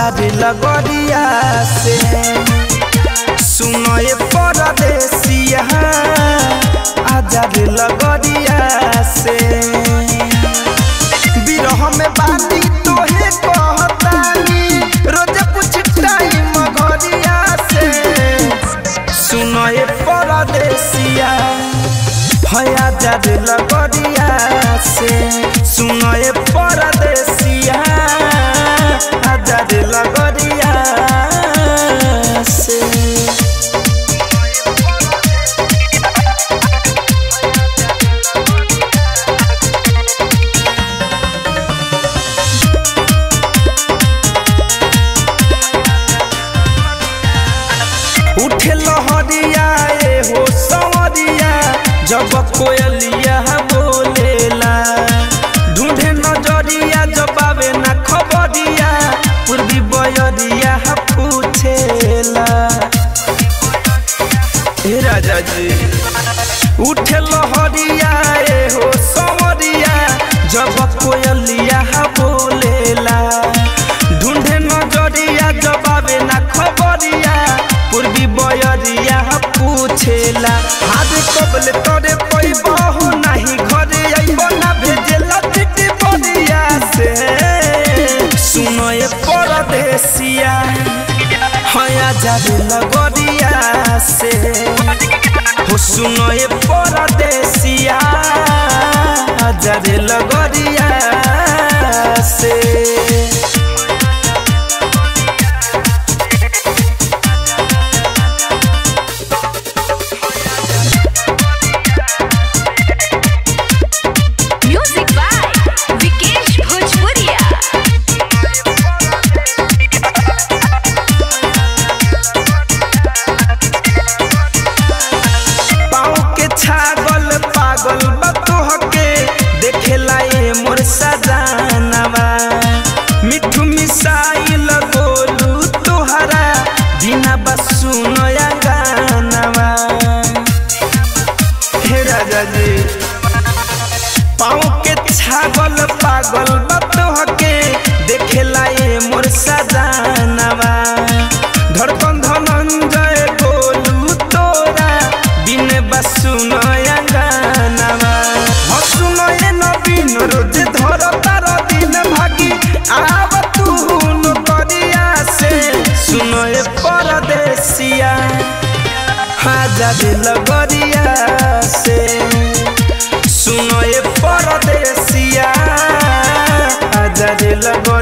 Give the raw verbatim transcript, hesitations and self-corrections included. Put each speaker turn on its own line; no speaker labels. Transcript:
आजा रे लगरिया से सुनो ये परदेसिया आजा रे लगरिया से बिरह में बानी तोहे कहतानी रोज पूछ टाइम घरिया से सुनो ये परदेसिया आजा रे लगरिया से सुनो ये परदेसिया आजा रे लगरिया से उठे लहरिया ए हो सवरिया जब कोयलिया बोलेला ढूंढे नजरिया जब आवे ना खबरिया पूर्वी बयरिया पूछेला हे राजा जी उठे लहरिया ए हो सवरिया जब कोयलिया बोलेला ढूंढे नजरिया जब आवे ना खबरिया पूर्वी बयरिया पूछेला हाथ कबले तोरे पैबहो नहीं घरे आइबो ना भेजेला चिट्ठी बरिया से सुनो ये परदेसिया हया जाबे लगरिया से हो सुनो ये परदेसिया जाबे लगरिया से पागल बतोह के देखेला ये मोर सजानवा मिठू मिसाइल गोलू तोहरा बिना बस सुनो या गानवा हे राजा जी पाँव के छागल पागल बतोह के देखेला ये मोर सजानवा धड़कन धनंजय गोलू तोरा बिना बस सुनो रोज धर तार दिन भागी आव तू नौकरिया से सुनो ये परदेसिया आजा रे लगरिया से सुनो ये परदेसिया आजा रे लगरिया